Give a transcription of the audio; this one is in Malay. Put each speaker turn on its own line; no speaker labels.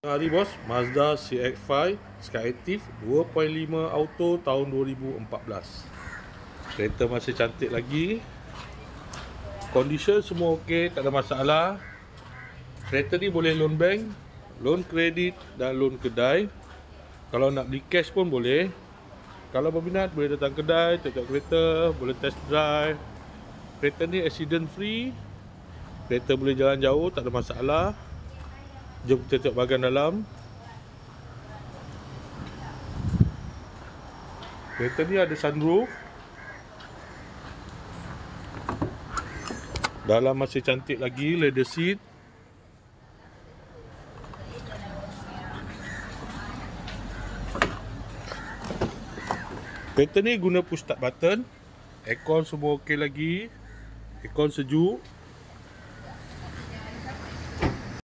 Hari bos, Mazda CX-5 Skyactiv 2.5 auto tahun 2014. Kereta masih cantik lagi. Condition semua okey, tak ada masalah. Kereta ni boleh loan bank, loan kredit dan loan kedai. Kalau nak beli cash pun boleh. Kalau berminat boleh datang kedai, tengok kereta, boleh test drive. Kereta ni accident free. Kereta boleh jalan jauh, tak ada masalah. Jom kita tengok bahagian dalam. Kereta ni ada sunroof. Dalam masih cantik lagi, leather seat. Kereta ni guna push start button. Aircon semua okey lagi. Aircon sejuk.